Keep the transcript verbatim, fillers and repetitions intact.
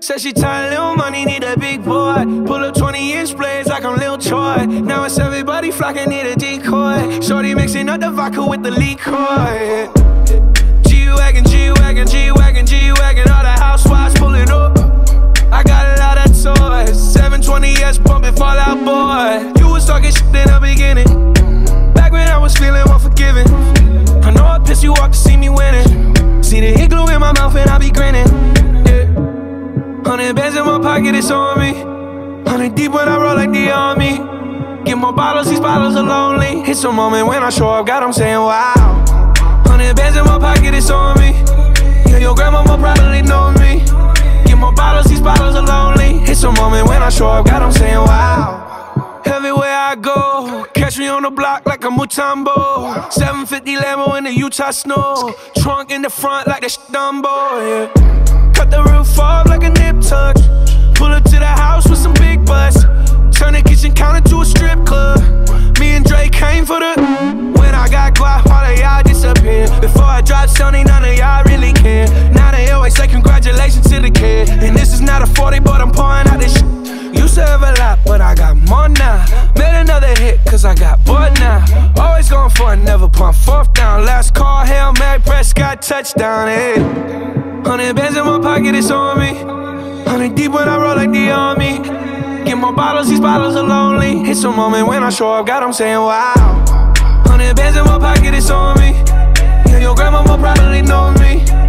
Said she tired, little money, need a big boy. Pull up twenty inch blades like I'm Lil Troy. Now it's everybody flocking, need a decoy. Shorty mixing up the vodka with the liquor. G-Wagon, G-Wagon, G-Wagon, G-Wagon. All the housewives pulling up. I got a lot of toys. seven twenty S pumping Fall Out Boy. You was talking shit in the beginning, back when I was feeling unforgiving. I know I pissed you off to see me winning. See the hit glue in my mouth and I be grinning. Yeah. Hundred bands in my pocket, it's on me. Hundred deep when I roll like the army. Get more bottles, these bottles are lonely. It's a moment when I show up, God, I'm saying wow. Hundred bands in my pocket, it's on me. Yeah, your grandma will probably know me. Get more bottles, these bottles are lonely. It's a moment when I show up, God, I'm saying wow. Everywhere I go, catch me on the block like a Mutombo. seven fifty Lambo in the Utah snow. Trunk in the front like the sh Dumbo, yeah. Cut the roof off like a nip tuck. Pull up to the house with some big butts. Turn the kitchen counter to a strip club. Me and Dre came for the. When I got guap, all of y'all disappear. Before I drop Sony, none of y'all really care. Now they always say congratulations to the kid. And this is not a forty, but I'm pouring out this shit. Used to have a lot, but I got more now. Made another hit, cause I got bored now. Always going for it, never pump fourth down. Last call, Hail Mary, Prescott, touchdown, hey. Hundred bands in my pocket, it's on me. Hundred deep when I roll like the army. Get more bottles, these bottles are lonely. It's a moment when I show up, God, I'm saying wow. Hundred bands in my pocket, it's on me. Yeah, your grandma will probably know me.